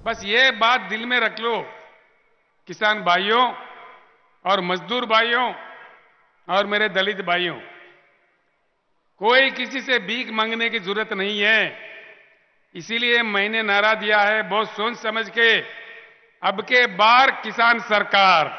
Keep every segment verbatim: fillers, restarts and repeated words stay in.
बस ये बात दिल में रख लो, किसान भाइयों और मजदूर भाइयों और मेरे दलित भाइयों, कोई किसी से भीख मांगने की जरूरत नहीं है। इसीलिए मैंने नारा दिया है बहुत सोच समझ के, अब के बार किसान सरकार।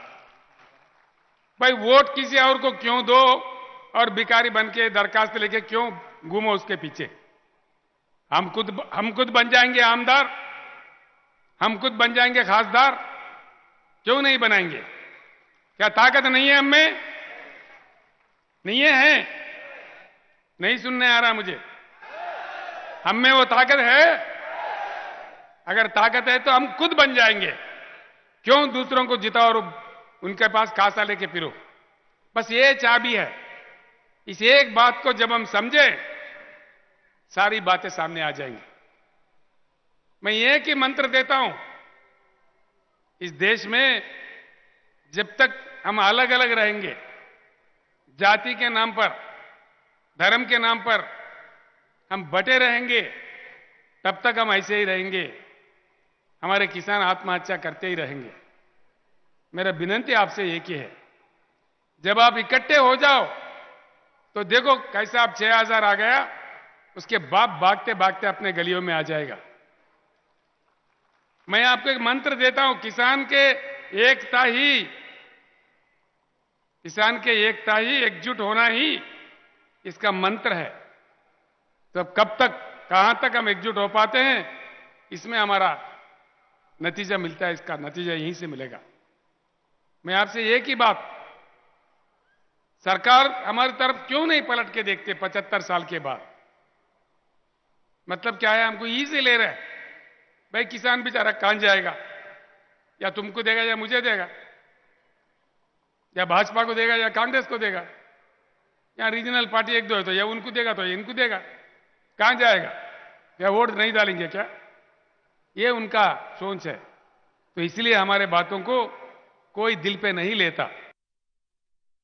भाई वोट किसी और को क्यों दो और भिखारी बन के दरखास्त लेके क्यों घूमो उसके पीछे। हम खुद हम खुद बन जाएंगे आमदार, हम खुद बन जाएंगे खासदार, क्यों नहीं बनाएंगे? क्या ताकत नहीं है हम में? नहीं है, है? नहीं सुनने आ रहा मुझे। हम में वो ताकत है? अगर ताकत है तो हम खुद बन जाएंगे, क्यों दूसरों को जिताओ और उनके पास खासा लेके फिरो। बस ये चाबी है। इस एक बात को जब हम समझे, सारी बातें सामने आ जाएंगी। मैं एक ही मंत्र देता हूं, इस देश में जब तक हम अलग अलग रहेंगे, जाति के नाम पर, धर्म के नाम पर हम बटे रहेंगे, तब तक हम ऐसे ही रहेंगे। हमारे किसान आत्महत्या करते ही रहेंगे। मेरा विनती आपसे एक ही है, जब आप इकट्ठे हो जाओ तो देखो कैसा आप छह हजार आ गया, उसके बाप भागते भागते अपने गलियों में आ जाएगा। मैं आपको एक मंत्र देता हूं, किसान के एकता ही किसान के एकता ही एकजुट होना ही इसका मंत्र है। तो कब तक, कहां तक हम एकजुट हो पाते हैं, इसमें हमारा नतीजा मिलता है। इसका नतीजा यहीं से मिलेगा। मैं आपसे एक ही बात, सरकार हमारी तरफ क्यों नहीं पलट के देखते पचहत्तर साल के बाद? मतलब क्या है? हमको इजी ले रहे हैं। भाई किसान बेचारा कहां जाएगा? या तुमको देगा या मुझे देगा, या भाजपा को देगा या कांग्रेस को देगा, या रीजनल पार्टी एक दो है तो या उनको देगा तो या इनको देगा। कहां जाएगा? या वोट नहीं डालेंगे क्या? ये उनका सोच है। तो इसलिए हमारे बातों को कोई दिल पे नहीं लेता।